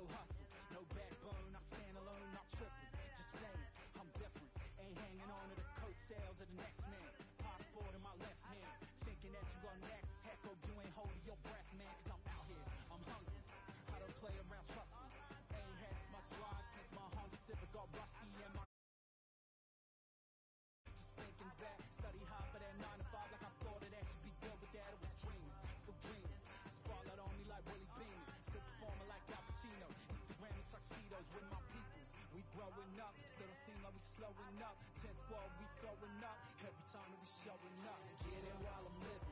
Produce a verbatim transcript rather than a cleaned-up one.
no hustle, no backbone. I stand alone, not tripping. Just saying, I'm different. Ain't hanging on to the coattails of the next man. Passport in my left hand, thinking that you are next. Heck, hope you ain't holding your breath, man. Cause I'm out here, I'm hungry. I don't play around, trust me. Ain't had as much drive since my Honda Civic got rusty and my thinking back, study hard for that nine to five like I thought that that should be good, but that it was dreaming, still dreaming. Spotlight on me like Willie Beamen, still performing like Al Pacino. Instagram and tuxedos with my peoples. We growing up, still don't seem like we slowing up. Ten squad, we throwing up every time that we showing up. Get it while I'm living.